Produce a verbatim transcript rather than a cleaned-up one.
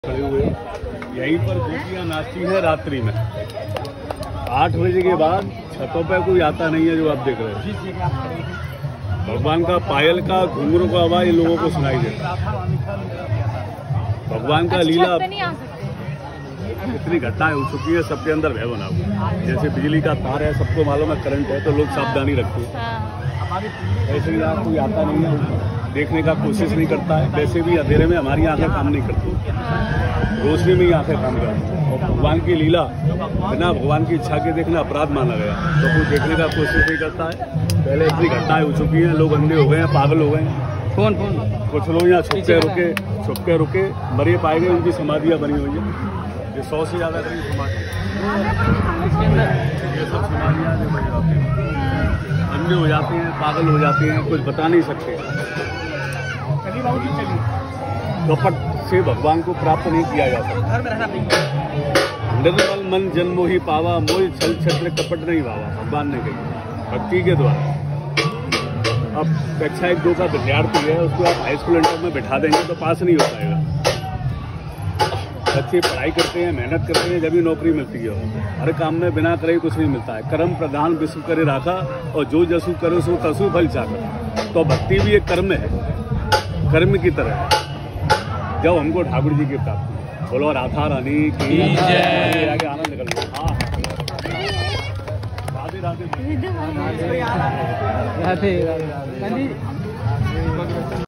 खड़े हुए यहीं पर गोपियाँ नाचती है रात्रि में। आठ बजे के बाद छतों पे कोई आता नहीं है, जो आप देख रहे हैं। भगवान का पायल का घुंघरू का आवाज इन लोगों को सुनाई देता। भगवान का लीला इतनी घटनाएं हो चुकी है, सबके अंदर भय बना हुआ। जैसे बिजली का तार है, सबको मालूम है करंट है, तो लोग सावधानी रखते हैं। ऐसे ही कोई आता नहीं है, देखने का कोशिश नहीं करता है। वैसे भी अंधेरे में हमारी आंखें काम नहीं करती, रोशनी में ही आंखें काम करती हैं। और भगवान की लीला बिना भगवान की इच्छा के देखना अपराध माना गया, तो कोई देखने का कोशिश नहीं करता है। पहले इतनी घटनाएं हो चुकी हैं, लोग अंधे हो गए हैं, पागल हो गए हैं। कौन कौन कुछ लोग यहाँ छुप के रुके छुप के रुके मरे पाए गए, उनकी समाधियाँ बनी हुई हैं। ये सौ से ज़्यादा करीब समाधि, ये सब समाधियाँ अंधे हो जाते हैं, पागल हो जाते हैं, कुछ बता नहीं सकते। कपट से भगवान को प्राप्त नहीं किया जा सकता। निर्मल मन जन्मो ही पावा, मोह छल छत्र कपट नहीं भावा, भगवान ने कही भक्ति के द्वारा। अब कक्षा एक दो का विद्यार्थी है, उसको आप हाई स्कूल इंटर में बैठा देंगे तो पास नहीं हो पाएगा। बच्चे पढ़ाई करते हैं, मेहनत करते हैं, जब भी नौकरी मिलती है। हर काम में बिना करे कुछ नहीं मिलता है। कर्म प्रधान विश्व करे राखा, और जो जसु करो सो तसु फल चाका। तो भक्ति भी एक कर्म है, कर्म की तरह है। जब हमको ठाकुर जी की प्राप्ति, बोलो राधा रानी की जय, आगे आनंद निकल लो। हाँ, राधे राधे राधे राधे।